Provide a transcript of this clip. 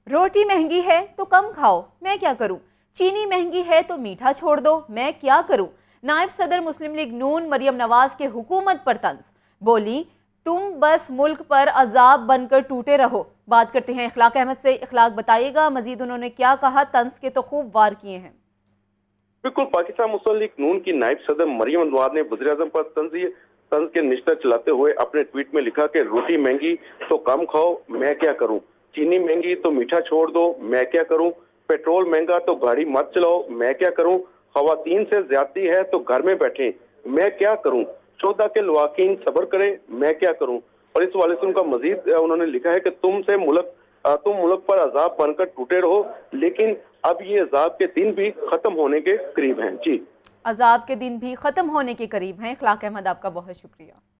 रोटी महंगी है तो कम खाओ, मैं क्या करूं। चीनी महंगी है तो मीठा छोड़ दो, मैं क्या करूं। नायब सदर मुस्लिम लीग नून मरियम नवाज के हुकूमत पर तंज, बोली तुम बस मुल्क पर अजाब बनकर टूटे रहो। बात करते हैं इखलाक अहमद से। इखलाक बताइएगा मजीद उन्होंने क्या कहा। तंज के तो खूब वार किए हैं। बिल्कुल, पाकिस्तान मुस्लिम लीग नून की नायब सदर मरियम नवाज ने वज़ीर-ए-आज़म पर तंज के निशाना चलाते हुए अपने ट्वीट में लिखा कि रोटी महंगी तो कम खाओ, मैं क्या करूं। चीनी महंगी तो मीठा छोड़ दो, मैं क्या करूं। पेट्रोल महंगा तो गाड़ी मत चलाओ, मैं क्या करूं। खवातीन से ज्यादती है तो घर में बैठे, मैं क्या करूं। शोधा के लवाकीन सब्र करें, मैं क्या करूं। और इस हवाले से उनका मजीद उन्होंने लिखा है कि तुम मुल्क पर अजाब बनकर टूटे रहो, लेकिन अब ये अजाब के दिन भी खत्म होने के करीब हैं। जी, अजाब के दिन भी खत्म होने के करीब हैं। इखलाक अहमद, आपका बहुत शुक्रिया।